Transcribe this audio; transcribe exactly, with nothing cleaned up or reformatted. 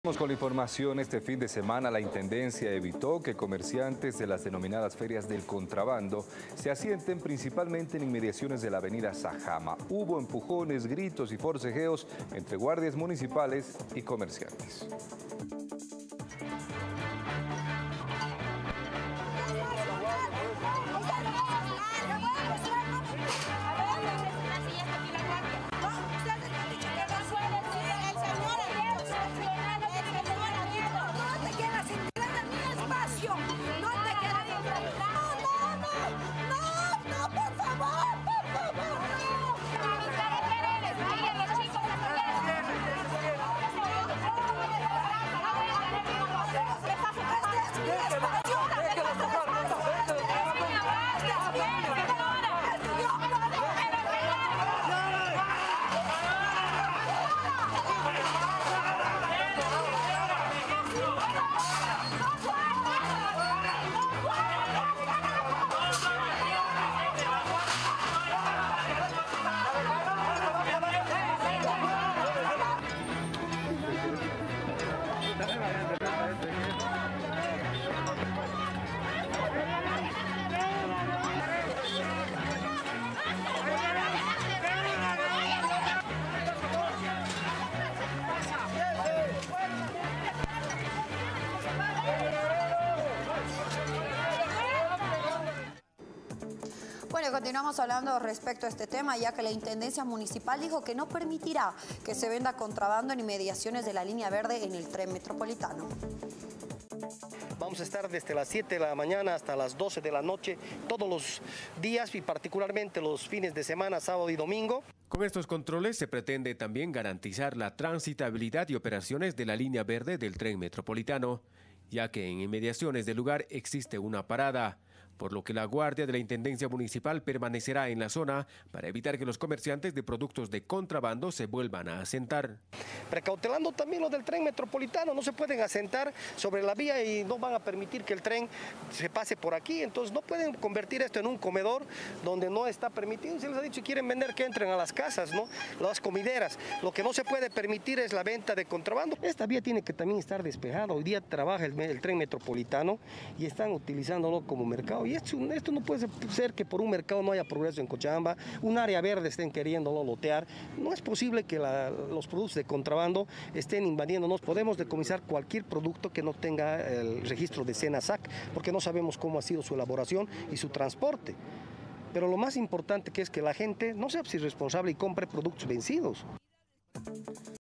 Vamos con la información. Este fin de semana la Intendencia evitó que comerciantes de las denominadas ferias del contrabando se asienten principalmente en inmediaciones de la avenida Sajama. Hubo empujones, gritos y forcejeos entre guardias municipales y comerciantes. Bueno, continuamos hablando respecto a este tema, ya que la Intendencia Municipal dijo que no permitirá que se venda contrabando en inmediaciones de la línea verde en el tren metropolitano. Vamos a estar desde las siete de la mañana hasta las doce de la noche, todos los días y particularmente los fines de semana, sábado y domingo. Con estos controles se pretende también garantizar la transitabilidad y operaciones de la línea verde del tren metropolitano, ya que en inmediaciones del lugar existe una parada, por lo que la Guardia de la Intendencia Municipal permanecerá en la zona para evitar que los comerciantes de productos de contrabando se vuelvan a asentar. Precautelando también lo del tren metropolitano, no se pueden asentar sobre la vía y no van a permitir que el tren se pase por aquí, entonces no pueden convertir esto en un comedor donde no está permitido. Se les ha dicho que quieren vender, que entren a las casas, ¿no? Las comideras. Lo que no se puede permitir es la venta de contrabando. Esta vía tiene que también estar despejada. Hoy día trabaja el, el tren metropolitano y están utilizándolo como mercado. Y esto, esto no puede ser que por un mercado no haya progreso en Cochabamba, un área verde estén queriéndolo lotear. No es posible que la, los productos de contrabando estén invadiéndonos. Podemos decomisar cualquier producto que no tenga el registro de SENASAC, porque no sabemos cómo ha sido su elaboración y su transporte. Pero lo más importante que es que la gente no sea irresponsable y compre productos vencidos.